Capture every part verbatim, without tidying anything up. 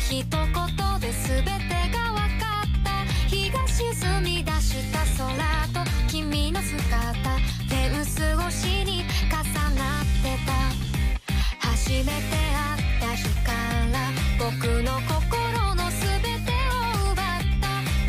一言で全てが分かった。日が沈み出した空と君の姿、フェンス越しに重なってた。初めて会った日から僕の心の全てを奪った。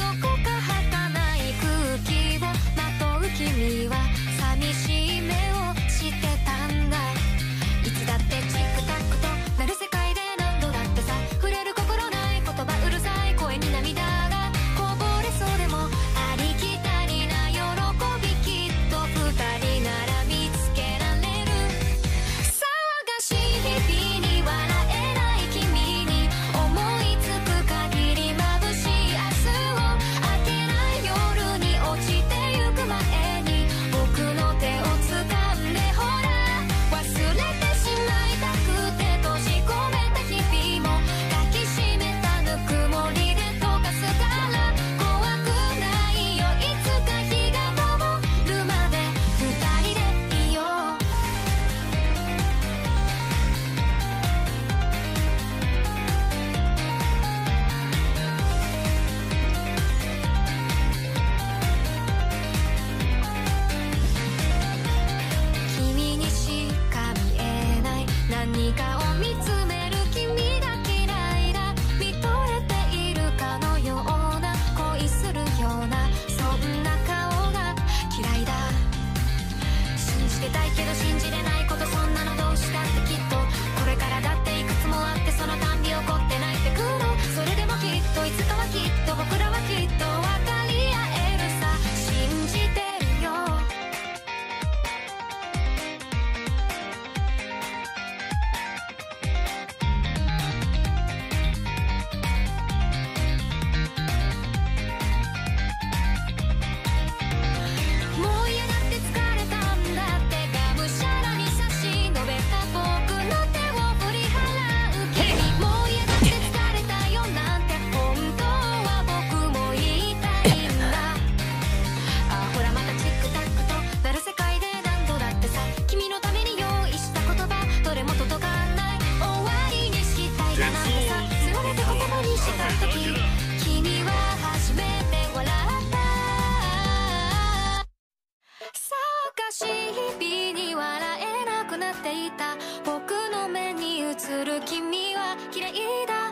どこか儚い空気をまとう君は寂しい目をしてたんだ。いつだってチックタックとなる世界で何度だってさ、触れる心ない言葉うるさい声に涙がこぼれそうでも、ありきたりな喜びきっと二人なら見つけられる。騒がしい日々に笑えない君に思いつく限り眩しい明日を、明けない夜に落ちてゆく前に僕の手を掴んでほら、忘れてしまいたくて閉じ込めた日々も抱きしめたぬくもりで溶かすから、怖くないよいつか日が昇るまで二人でいよう。君にしか見えない何かを見つめる君が嫌いだ。見とれているかのような恋するようなそんな顔が嫌いだ。信じてたいけど信じれないこと、そんなのどうしたってきっとこれからだっていくつもあって、そのたんび怒って泣いてくる。それでもきっといつかはきっと僕らはきっと分かり合えるさ、信じてるよ。もう嫌だって疲れたんだって、がむしゃらに差し伸べた僕の手を振り払う君。もう嫌だって疲れたよなんて本当は僕も言いたいんだ。あほらまたチックタックとなる世界で何度だってさ、君のために用意した言葉どれも届かない、終わりにしたいだなんてさ、すわれて言葉にした時君は初めて笑った。騒がしい日々に笑えなくなっていた僕の目に映る君は嫌いだ。